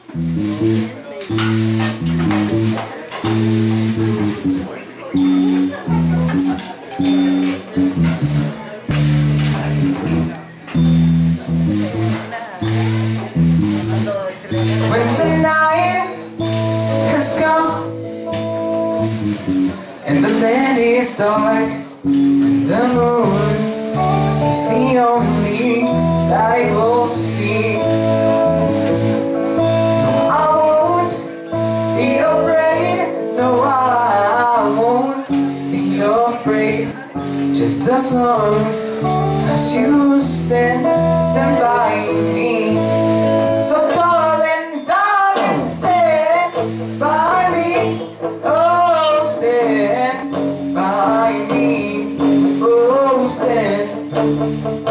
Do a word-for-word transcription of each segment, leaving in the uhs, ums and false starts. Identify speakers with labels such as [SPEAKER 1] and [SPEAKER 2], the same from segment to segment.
[SPEAKER 1] When the night has come and the land is dark and the moon is the only light we'll see. No, I won't be afraid. No, I won't be afraid. Just as long as you stand, stand by me. So darling, darling, stand by me. Oh, stand by me. Oh, stand,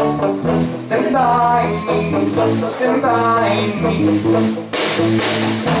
[SPEAKER 1] stand by me. Stand by me.